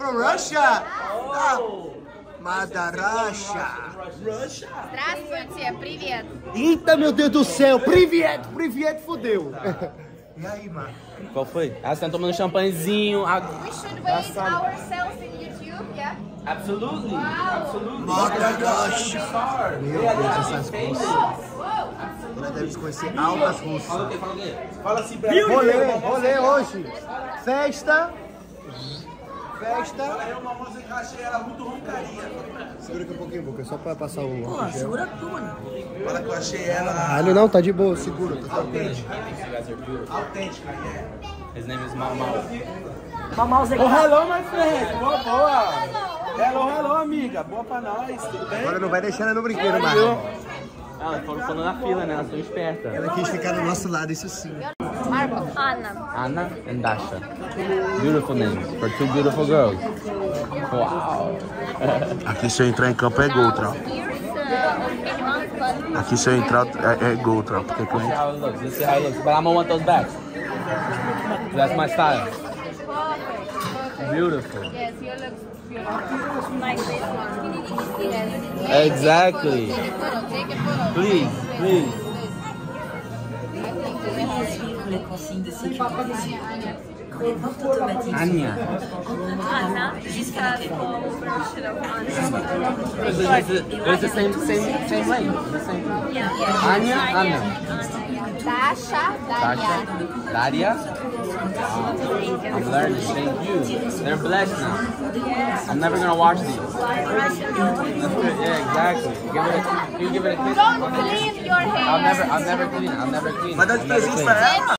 from Russia. Mother Russia. Здравствуйте, привет. Eita, meu Deus do céu. Privet, fodeu. E aí, mano? Qual foi? Ah, você tá tomando champanhezinho. We should rate ourselves in YouTube, yeah? Absolutely. Mother Russia. Meu Deus, essas russas. Ela deve conhecer altas russas. Fala assim pra Rolê hoje. Festa. Eu uma moça que eu achei ela muito roncaria. Segura aqui um pouquinho, Boca, só pra passar o... Pô, segura tu, mano. Fala que eu achei ela... Ah, não, tá de boa, segura. Tá Autêntica, yeah. His name is Mamau. Mamauzinho. Oh, hello, my friend. Boa. Hello, amiga. Boa pra nós, tudo bem? Agora não vai deixar ela no brinquedo, mais. Elas foram falando na fila, né? Elas são espertas. Ela quis ficar do nosso lado, isso sim. Marco. Anna. Anna and Dasha. Beautiful names for two beautiful girls. Wow. Aqui se eu entrar em campo é gol, tropa. Aqui se eu entrar é gol, tropa. Porque Let's see how it looks. Let's see how it looks. But I'm gonna want those back. That's my style. Beautiful. Yes, you look beautiful. Like this one. Yes. Exactly. Take a photo. Please. Les consignes de sécurité. Les portes automatiques. Anya. Anna, jusqu'à version of Anna. It's the same length. The same thing. Anya, Anna. Dasha, Daria. I'm learning. Thank you. They're blessed now. I'm never gonna watch these. That's good. Yeah, exactly. Can you give it a kiss? Don't clean your hair. I'll never clean it. Mas dá de presente pra ela.